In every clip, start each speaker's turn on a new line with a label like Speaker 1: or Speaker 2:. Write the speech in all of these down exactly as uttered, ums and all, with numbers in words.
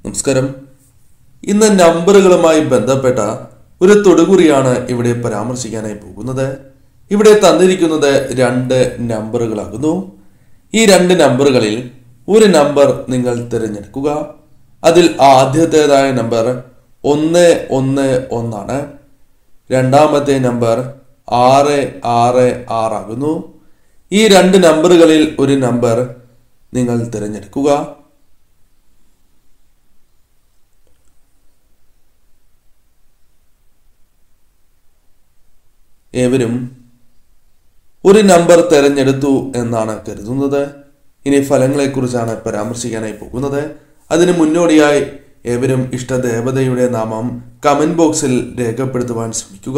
Speaker 1: നമസ്കാരം. ഇന്ന് നമ്പറുകളുമായി ബന്ധപ്പെട്ട ഒരു തൊടുകുറിയാണ് ഇവിടെ പരാമർശിക്കാനായി പോകുന്നത്. ഇവിടെ തന്നിരിക്കുന്നത് രണ്ട് നമ്പറുകളാകുന്നു. ഈ രണ്ട് നമ്പറുകളിൽ ഒരു നമ്പർ നിങ്ങൾ തിരഞ്ഞെടുക്കുക. അതിൽ ആദ്യത്തേതായ നമ്പർ ഒന്ന് ഒന്ന് ഒന്നാണ്. രണ്ടാമത്തെ നമ്പർ ആറ് ആറ് ആറാകുന്നു. ഈ രണ്ട് നമ്പറുകളിൽ ഒരു നമ്പർ നിങ്ങൾ തിരഞ്ഞെടുക്കുക. ഏവരും ഒരു നമ്പർ തിരഞ്ഞെടുത്തു എന്നാണ് കരുതുന്നത്. ഇനി ഫലങ്ങളെക്കുറിച്ചാണ് പരാമർശിക്കാനായി പോകുന്നത്. അതിന് മുന്നോടിയായി ഏവരും ഇഷ്ടദേവതയുടെ നാമം കമന്റ് ബോക്സിൽ രേഖപ്പെടുത്തുവാൻ ശ്രമിക്കുക.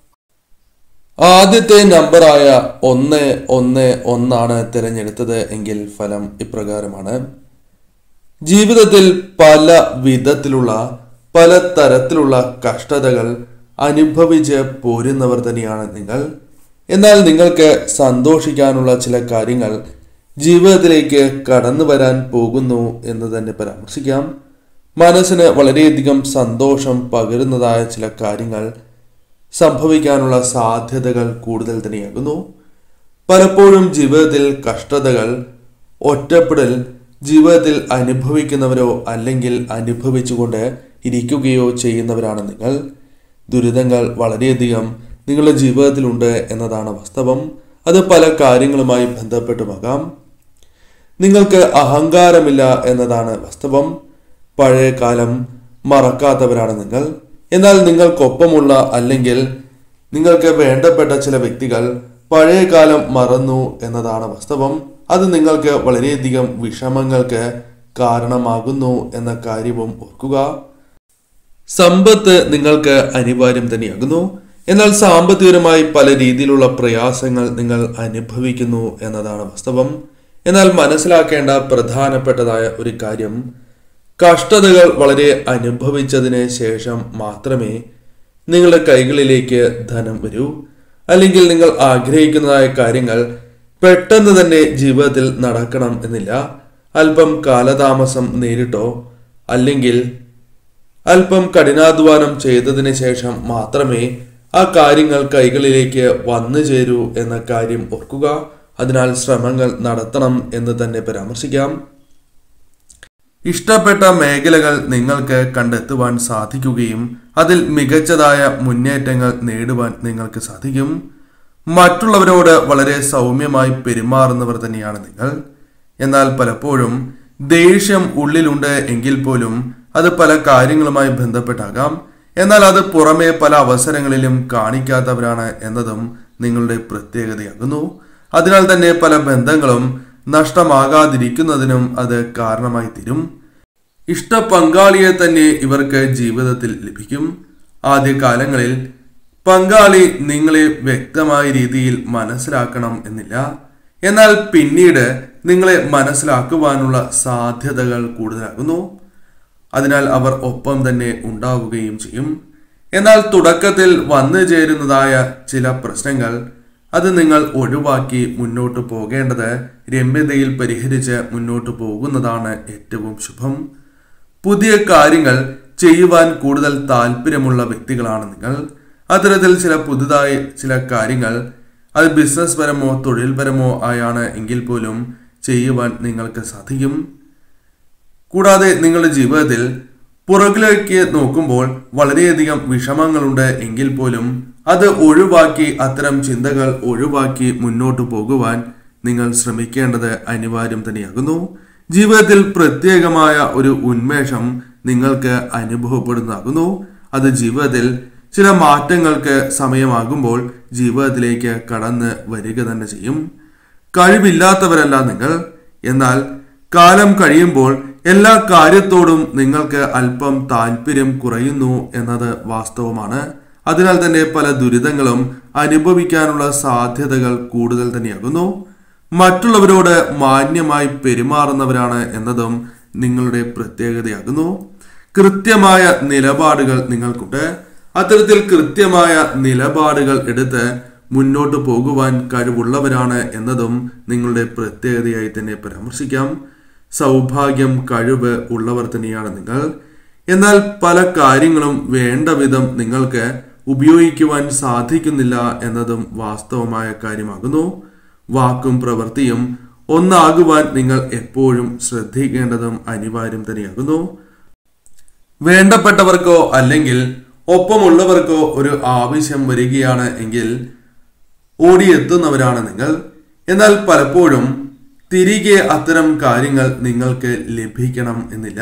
Speaker 1: ആദ്യത്തെ നമ്പറായ ഒന്ന് ഒന്ന് ഒന്നാണ് തിരഞ്ഞെടുത്തത് എങ്കിൽ ഫലം ഇപ്രകാരമാണ്. ജീവിതത്തിൽ പല വിധത്തിലുള്ള പല തരത്തിലുള്ള കഷ്ടതകൾ അനുഭവിച്ച് പോരുന്നവർ തന്നെയാണ് നിങ്ങൾ. എന്നാൽ നിങ്ങൾക്ക് സന്തോഷിക്കാനുള്ള ചില കാര്യങ്ങൾ ജീവിതത്തിലേക്ക് കടന്നു വരാൻ പോകുന്നു എന്ന് തന്നെ പരാമർശിക്കാം. മനസ്സിന് വളരെയധികം സന്തോഷം പകരുന്നതായ ചില കാര്യങ്ങൾ സംഭവിക്കാനുള്ള സാധ്യതകൾ കൂടുതൽ തന്നെയാകുന്നു. പലപ്പോഴും ജീവിതത്തിൽ കഷ്ടതകൾ, ഒറ്റപ്പെടൽ ജീവിതത്തിൽ അനുഭവിക്കുന്നവരോ അല്ലെങ്കിൽ അനുഭവിച്ചുകൊണ്ട് ഇരിക്കുകയോ ചെയ്യുന്നവരാണ് നിങ്ങൾ. ദുരിതങ്ങൾ വളരെയധികം നിങ്ങളുടെ ജീവിതത്തിലുണ്ട് എന്നതാണ് വാസ്തവം. അത് പല കാര്യങ്ങളുമായി ബന്ധപ്പെട്ടുമാകാം. നിങ്ങൾക്ക് അഹങ്കാരമില്ല എന്നതാണ് വാസ്തവം. പഴയ കാലം മറക്കാത്തവരാണ് നിങ്ങൾ. എന്നാൽ നിങ്ങൾക്കൊപ്പമുള്ള അല്ലെങ്കിൽ നിങ്ങൾക്ക് വേണ്ടപ്പെട്ട ചില വ്യക്തികൾ പഴയ കാലം മറന്നു എന്നതാണ് വാസ്തവം. അത് നിങ്ങൾക്ക് വളരെയധികം വിഷമങ്ങൾക്ക് കാരണമാകുന്നു എന്ന കാര്യവും ഓർക്കുക. സമ്പത്ത് നിങ്ങൾക്ക് അനിവാര്യം തന്നെയാകുന്നു. എന്നാൽ സാമ്പത്തികപരമായി പല രീതിയിലുള്ള പ്രയാസങ്ങൾ നിങ്ങൾ അനുഭവിക്കുന്നു എന്നതാണ് വാസ്തവം. എന്നാൽ മനസ്സിലാക്കേണ്ട പ്രധാനപ്പെട്ടതായ ഒരു കാര്യം, കഷ്ടതകൾ വളരെ അനുഭവിച്ചതിന് ശേഷം മാത്രമേ നിങ്ങളുടെ കൈകളിലേക്ക് ധനം വരൂ. അല്ലെങ്കിൽ നിങ്ങൾ ആഗ്രഹിക്കുന്നതായ കാര്യങ്ങൾ പെട്ടെന്ന് തന്നെ ജീവിതത്തിൽ നടക്കണം എന്നില്ല. അല്പം കാലതാമസം നേരിട്ടോ അല്ലെങ്കിൽ അല്പം കഠിനാധ്വാനം ചെയ്തതിന് ശേഷം മാത്രമേ ആ കാര്യങ്ങൾ കൈകളിലേക്ക് വന്നു ചേരൂ എന്ന കാര്യം ഓർക്കുക. അതിനാൽ ശ്രമങ്ങൾ നടത്തണം എന്ന് തന്നെ പരാമർശിക്കാം. ഇഷ്ടപ്പെട്ട മേഖലകൾ നിങ്ങൾക്ക് കണ്ടെത്തുവാൻ സാധിക്കുകയും അതിൽ മികച്ചതായ മുന്നേറ്റങ്ങൾ നേടുവാൻ നിങ്ങൾക്ക് സാധിക്കും. മറ്റുള്ളവരോട് വളരെ സൗമ്യമായി പെരുമാറുന്നവർ തന്നെയാണ് നിങ്ങൾ. എന്നാൽ പലപ്പോഴും ദേഷ്യം ഉള്ളിലുണ്ട് എങ്കിൽ പോലും അത് പല കാര്യങ്ങളുമായി ബന്ധപ്പെട്ടാകാം. എന്നാൽ അത് പുറമെ പല അവസരങ്ങളിലും കാണിക്കാത്തവരാണ് എന്നതും നിങ്ങളുടെ പ്രത്യേകതയാകുന്നു. അതിനാൽ തന്നെ പല ബന്ധങ്ങളും നഷ്ടമാകാതിരിക്കുന്നതിനും അത് കാരണമായി തീരും. ഇഷ്ട പങ്കാളിയെ തന്നെ ഇവർക്ക് ജീവിതത്തിൽ ലഭിക്കും. ആദ്യകാലങ്ങളിൽ പങ്കാളി നിങ്ങളെ വ്യക്തമായ രീതിയിൽ മനസ്സിലാക്കണം എന്നില്ല. എന്നാൽ പിന്നീട് നിങ്ങളെ മനസ്സിലാക്കുവാനുള്ള സാധ്യതകൾ കൂടുതലാകുന്നു. അതിനാൽ അവർ ഒപ്പം തന്നെ ഉണ്ടാവുകയും ചെയ്യും. എന്നാൽ തുടക്കത്തിൽ വന്നു ചേരുന്നതായ ചില പ്രശ്നങ്ങൾ അത് നിങ്ങൾ ഒഴിവാക്കി മുന്നോട്ട് പോകേണ്ടത് രമ്യതയിൽ പരിഹരിച്ച് മുന്നോട്ട് പോകുന്നതാണ് ഏറ്റവും ശുഭം. പുതിയ കാര്യങ്ങൾ ചെയ്യുവാൻ കൂടുതൽ താല്പര്യമുള്ള വ്യക്തികളാണ് നിങ്ങൾ. അത്തരത്തിൽ ചില പുതുതായി ചില കാര്യങ്ങൾ അത് ബിസിനസ് പരമോ തൊഴിൽപരമോ ആയാണ് എങ്കിൽ പോലും ചെയ്യുവാൻ നിങ്ങൾക്ക് സാധിക്കും. കൂടാതെ നിങ്ങളുടെ ജീവിതത്തിൽ പുറകിലേക്ക് നോക്കുമ്പോൾ വളരെയധികം വിഷമങ്ങളുണ്ട് എങ്കിൽ പോലും അത് ഒഴിവാക്കി അത്തരം ചിന്തകൾ ഒഴിവാക്കി മുന്നോട്ട് പോകുവാൻ നിങ്ങൾ ശ്രമിക്കേണ്ടത് അനിവാര്യം തന്നെയാകുന്നു. ജീവിതത്തിൽ പ്രത്യേകമായ ഒരു ഉന്മേഷം നിങ്ങൾക്ക് അനുഭവപ്പെടുന്നതാകുന്നു. അത് ജീവിതത്തിൽ ചില മാറ്റങ്ങൾക്ക് സമയമാകുമ്പോൾ ജീവിതത്തിലേക്ക് കടന്ന് വരിക തന്നെ ചെയ്യും. കഴിവില്ലാത്തവരല്ല നിങ്ങൾ. എന്നാൽ കാലം കഴിയുമ്പോൾ എല്ലാ കാര്യത്തോടും നിങ്ങൾക്ക് അല്പം താല്പര്യം കുറയുന്നു എന്നത് വാസ്തവമാണ്. അതിനാൽ തന്നെ പല ദുരിതങ്ങളും അനുഭവിക്കാനുള്ള സാധ്യതകൾ കൂടുതൽ തന്നെയാകുന്നു. മറ്റുള്ളവരോട് മാന്യമായി പെരുമാറുന്നവരാണ് എന്നതും നിങ്ങളുടെ പ്രത്യേകതയാകുന്നു. കൃത്യമായ നിലപാടുകൾ നിങ്ങൾക്കുണ്ട്. അത്തരത്തിൽ കൃത്യമായ നിലപാടുകൾ എടുത്ത് മുന്നോട്ട് പോകുവാൻ കഴിവുള്ളവരാണ് എന്നതും നിങ്ങളുടെ പ്രത്യേകതയായി തന്നെ പരാമർശിക്കാം. സൗഭാഗ്യം, കഴിവ് ഉള്ളവർ തന്നെയാണ് നിങ്ങൾ. എന്നാൽ പല കാര്യങ്ങളും വേണ്ട വിധം നിങ്ങൾക്ക് ഉപയോഗിക്കുവാൻ സാധിക്കുന്നില്ല എന്നതും വാസ്തവമായ കാര്യമാകുന്നു. വാക്കും പ്രവൃത്തിയും ഒന്നാകുവാൻ നിങ്ങൾ എപ്പോഴും ശ്രദ്ധിക്കേണ്ടതും അനിവാര്യം തന്നെയാകുന്നു. വേണ്ടപ്പെട്ടവർക്കോ അല്ലെങ്കിൽ ഒപ്പമുള്ളവർക്കോ ഒരു ആവശ്യം വരികയാണ് എങ്കിൽ ഓടിയെത്തുന്നവരാണ് നിങ്ങൾ. എന്നാൽ പലപ്പോഴും തിരികെ അത്തരം കാര്യങ്ങൾ നിങ്ങൾക്ക് ലഭിക്കണം എന്നില്ല.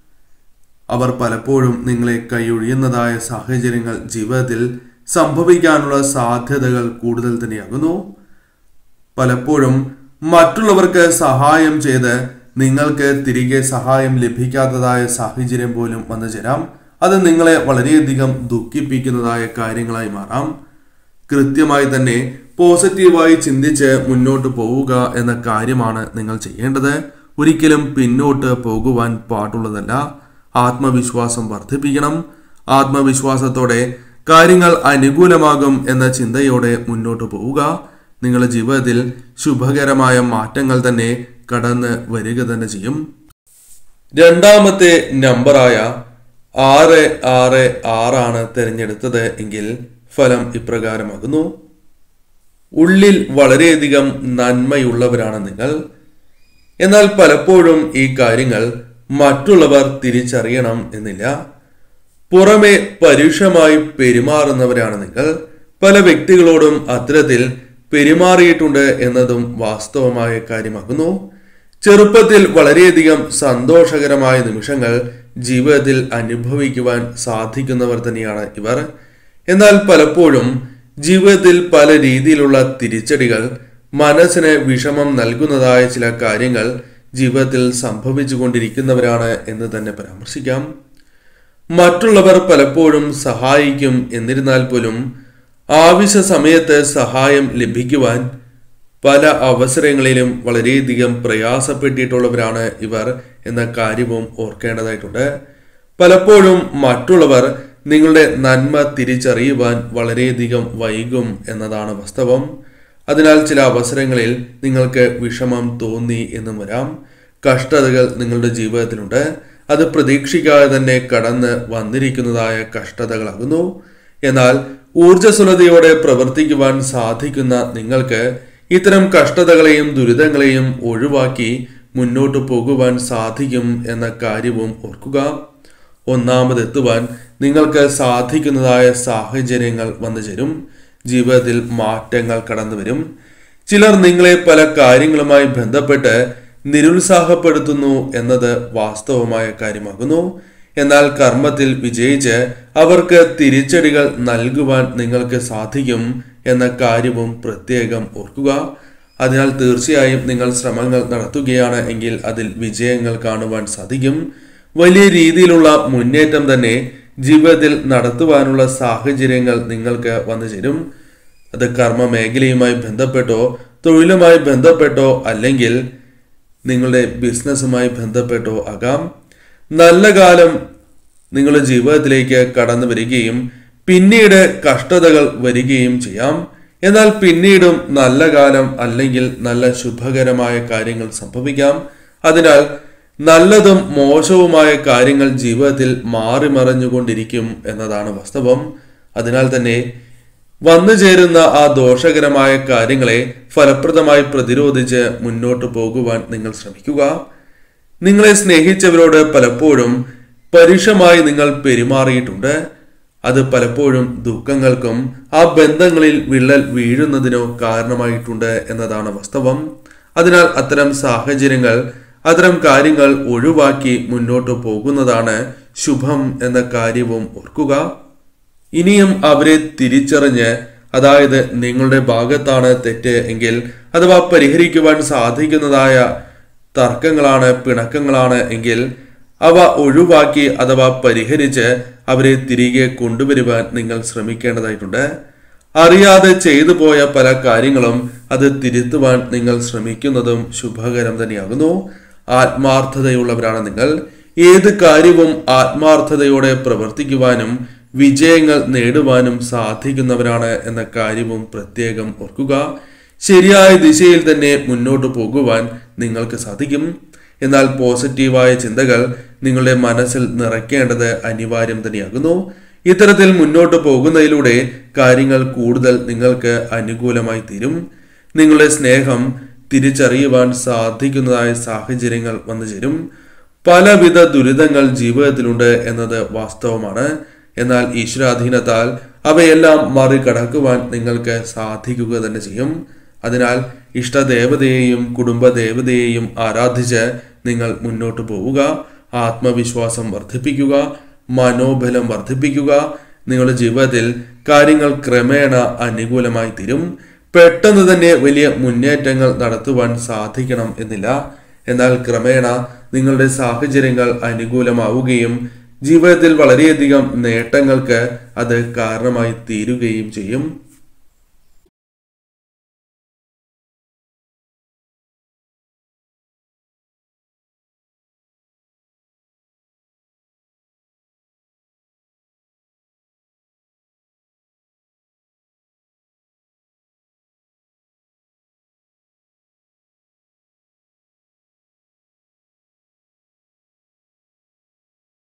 Speaker 1: അവർ പലപ്പോഴും നിങ്ങളെ കൈയൊഴിയുന്നതായ സാഹചര്യങ്ങൾ ജീവിതത്തിൽ സംഭവിക്കാനുള്ള സാധ്യതകൾ കൂടുതൽ തന്നെയാകുന്നു. പലപ്പോഴും മറ്റുള്ളവർക്ക് സഹായം ചെയ്ത് നിങ്ങൾക്ക് തിരികെ സഹായം ലഭിക്കാത്തതായ സാഹചര്യം പോലും വന്നു ചേരാം. അത് നിങ്ങളെ വളരെയധികം ദുഃഖിപ്പിക്കുന്നതായ കാര്യങ്ങളായി മാറാം. കൃത്യമായി തന്നെ പോസിറ്റീവായി ചിന്തിച്ച് മുന്നോട്ട് പോവുക എന്ന കാര്യമാണ് നിങ്ങൾ ചെയ്യേണ്ടത്. ഒരിക്കലും പിന്നോട്ട് പോകുവാൻ പാടുള്ളതല്ല. ആത്മവിശ്വാസം വർദ്ധിപ്പിക്കണം. ആത്മവിശ്വാസത്തോടെ കാര്യങ്ങൾ അനുകൂലമാകും എന്ന ചിന്തയോടെ മുന്നോട്ട് പോവുക. നിങ്ങളുടെ ജീവിതത്തിൽ ശുഭകരമായ മാറ്റങ്ങൾ തന്നെ കടന്ന് വരിക തന്നെ ചെയ്യും. രണ്ടാമത്തെ നമ്പറായ ആറ് ആറ് ആറാണ് തിരഞ്ഞെടുത്തത് എങ്കിൽ ഫലം ഇപ്രകാരമാകുന്നു. ഉള്ളിൽ വളരെയധികം നന്മയുള്ളവരാണ് നിങ്ങൾ. എന്നാൽ പലപ്പോഴും ഈ കാര്യങ്ങൾ മറ്റുള്ളവർ തിരിച്ചറിയണം എന്നില്ല. പുറമെ പരുഷമായി പെരുമാറുന്നവരാണ് നിങ്ങൾ. പല വ്യക്തികളോടും അത്തരത്തിൽ പെരുമാറിയിട്ടുണ്ട് എന്നതും വാസ്തവമായ കാര്യമാകുന്നു. ചെറുപ്പത്തിൽ വളരെയധികം സന്തോഷകരമായ നിമിഷങ്ങൾ ജീവിതത്തിൽ അനുഭവിക്കുവാൻ സാധിക്കുന്നവർ തന്നെയാണ് ഇവർ. എന്നാൽ പലപ്പോഴും ജീവിതത്തിൽ പല രീതിയിലുള്ള തിരിച്ചടികൾ, മനസ്സിന് വിഷമം നൽകുന്നതായ ചില കാര്യങ്ങൾ ജീവിതത്തിൽ സംഭവിച്ചു കൊണ്ടിരിക്കുന്നവരാണ് എന്ന് തന്നെ പരാമർശിക്കാം. മറ്റുള്ളവർ പലപ്പോഴും സഹായിക്കും, എന്നിരുന്നാൽ പോലും ആവശ്യ സമയത്ത് സഹായം ലഭിക്കുവാൻ പല അവസരങ്ങളിലും വളരെയധികം പ്രയാസപ്പെട്ടിട്ടുള്ളവരാണ് ഇവർ എന്ന കാര്യവും ഓർക്കേണ്ടതായിട്ടുണ്ട്. പലപ്പോഴും മറ്റുള്ളവർ നിങ്ങളുടെ നന്മ തിരിച്ചറിയുവാൻ വളരെയധികം വൈകും എന്നതാണ് വാസ്തവം. അതിനാൽ ചില അവസരങ്ങളിൽ നിങ്ങൾക്ക് വിഷമം തോന്നി എന്നും വരാം. കഷ്ടതകൾ നിങ്ങളുടെ ജീവിതത്തിലുണ്ട്. അത് പ്രതീക്ഷിക്കാതെ തന്നെ കടന്ന് വന്നിരിക്കുന്നതായ കഷ്ടതകളാകുന്നു. എന്നാൽ ഊർജ്ജസ്വലതയോടെ പ്രവർത്തിക്കുവാൻ സാധിക്കുന്ന നിങ്ങൾക്ക് ഇത്തരം കഷ്ടതകളെയും ദുരിതങ്ങളെയും ഒഴിവാക്കി മുന്നോട്ട് പോകുവാൻ സാധിക്കും എന്ന കാര്യവും ഓർക്കുക. ഒന്നാമതെത്തുവാൻ നിങ്ങൾക്ക് സാധിക്കുന്നതായ സാഹചര്യങ്ങൾ വന്നു ചേരും. ജീവിതത്തിൽ മാറ്റങ്ങൾ കടന്നു വരും. ചിലർ നിങ്ങളെ പല കാര്യങ്ങളുമായി ബന്ധപ്പെട്ട് നിരുത്സാഹപ്പെടുത്തുന്നു എന്നത് വാസ്തവമായ കാര്യമാകുന്നു. എന്നാൽ കർമ്മത്തിൽ വിജയിച്ച് അവർക്ക് തിരിച്ചടികൾ നൽകുവാൻ നിങ്ങൾക്ക് സാധിക്കും എന്ന കാര്യവും പ്രത്യേകം ഓർക്കുക. അതിനാൽ തീർച്ചയായും നിങ്ങൾ ശ്രമങ്ങൾ നടത്തുകയാണ് എങ്കിൽ അതിൽ വിജയങ്ങൾ കാണുവാൻ സാധിക്കും. വലിയ രീതിയിലുള്ള മുന്നേറ്റം തന്നെ ജീവിതത്തിൽ നടത്തുവാനുള്ള സാഹചര്യങ്ങൾ നിങ്ങൾക്ക് വന്നു ചേരും. അത് കർമ്മ മേഖലയുമായി ബന്ധപ്പെട്ടോ തൊഴിലുമായി ബന്ധപ്പെട്ടോ അല്ലെങ്കിൽ നിങ്ങളുടെ ബിസിനസ്സുമായി ബന്ധപ്പെട്ടോ ആകാം. നല്ല കാലം നിങ്ങളുടെ ജീവിതത്തിലേക്ക് കടന്നു വരികയും പിന്നീട് കഷ്ടതകൾ വരികയും ചെയ്യാം. എന്നാൽ പിന്നീടും നല്ല കാലം അല്ലെങ്കിൽ നല്ല ശുഭകരമായ കാര്യങ്ങൾ സംഭവിക്കാം. അതിനാൽ നല്ലതും മോശവുമായ കാര്യങ്ങൾ ജീവിതത്തിൽ മാറി മറിഞ്ഞുകൊണ്ടിരിക്കും എന്നതാണ് വാസ്തവം. അതിനാൽ തന്നെ വന്നു ചേരുന്ന ആ ദോഷകരമായ കാര്യങ്ങളെ ഫലപ്രദമായി പ്രതിരോധിച്ച് മുന്നോട്ട് പോകുവാൻ നിങ്ങൾ ശ്രമിക്കുക. നിങ്ങളെ സ്നേഹിച്ചവരോട് പലപ്പോഴും പരുഷമായി നിങ്ങൾ പെരുമാറിയിട്ടുണ്ട്. അത് പലപ്പോഴും ദുഃഖങ്ങൾക്കും ആ ബന്ധങ്ങളിൽ വിള്ളൽ വീഴുന്നതിനോ കാരണമായിട്ടുണ്ട് എന്നതാണ് വാസ്തവം. അതിനാൽ അത്തരം സാഹചര്യങ്ങൾ, അത്തരം കാര്യങ്ങൾ ഒഴിവാക്കി മുന്നോട്ട് പോകുന്നതാണ് ശുഭം എന്ന കാര്യവും ഓർക്കുക. ഇനിയും അവരെ തിരിച്ചറിഞ്ഞ്, അതായത് നിങ്ങളുടെ ഭാഗത്താണ് തെറ്റ് എങ്കിൽ അഥവാ പരിഹരിക്കുവാൻ സാധിക്കുന്നതായ തർക്കങ്ങളാണ്, പിണക്കങ്ങളാണ് എങ്കിൽ അവ ഒഴിവാക്കി അഥവാ പരിഹരിച്ച് അവരെ തിരികെ കൊണ്ടുവരുവാൻ നിങ്ങൾ ശ്രമിക്കേണ്ടതായിട്ടുണ്ട്. അറിയാതെ ചെയ്തു പോയ പല കാര്യങ്ങളും അത് തിരുത്തുവാൻ നിങ്ങൾ ശ്രമിക്കുന്നതും ശുഭകരം തന്നെയാകുന്നു. ആത്മാർത്ഥതയുള്ളവരാണ് നിങ്ങൾ. ഏത് കാര്യവും ആത്മാർത്ഥതയോടെ പ്രവർത്തിക്കുവാനും വിജയങ്ങൾ നേടുവാനും സാധിക്കുന്നവരാണ് എന്ന കാര്യവും പ്രത്യേകം ഓർക്കുക. ശരിയായ ദിശയിൽ തന്നെ മുന്നോട്ട് പോകുവാൻ നിങ്ങൾക്ക് സാധിക്കും. എന്നാൽ പോസിറ്റീവായ ചിന്തകൾ നിങ്ങളുടെ മനസ്സിൽ നിറയ്ക്കേണ്ടത് അനിവാര്യം തന്നെയാകുന്നു. ഇത്തരത്തിൽ മുന്നോട്ട് പോകുന്നതിലൂടെ കാര്യങ്ങൾ കൂടുതൽ നിങ്ങൾക്ക് അനുകൂലമായി തീരും. നിങ്ങളുടെ സ്നേഹം തിരിച്ചറിയുവാൻ സാധിക്കുന്നതായ സാഹചര്യങ്ങൾ വന്നു ചേരും. പലവിധ ദുരിതങ്ങൾ ജീവിതത്തിലുണ്ട് എന്നത് വാസ്തവമാണ്. എന്നാൽ ഈശ്വരാധീനത്താൽ അവയെല്ലാം മറികടക്കുവാൻ നിങ്ങൾക്ക് സാധിക്കുക തന്നെ ചെയ്യും. അതിനാൽ ഇഷ്ടദേവതയെയും കുടുംബദേവതയെയും ആരാധിച്ച് നിങ്ങൾ മുന്നോട്ട് പോവുക. ആത്മവിശ്വാസം വർദ്ധിപ്പിക്കുക, മനോബലം വർദ്ധിപ്പിക്കുക. നിങ്ങളുടെ ജീവിതത്തിൽ കാര്യങ്ങൾ ക്രമേണ അനുകൂലമായി തീരും. പെട്ടെന്ന് തന്നെ വലിയ മുന്നേറ്റങ്ങൾ നടത്തുവാൻ സാധിക്കണം എന്നില്ല. എന്നാൽ ക്രമേണ നിങ്ങളുടെ സാഹചര്യങ്ങൾ അനുകൂലമാവുകയും ജീവിതത്തിൽ വളരെയധികം നേട്ടങ്ങൾക്ക് അത് കാരണമായി തീരുകയും ചെയ്യും.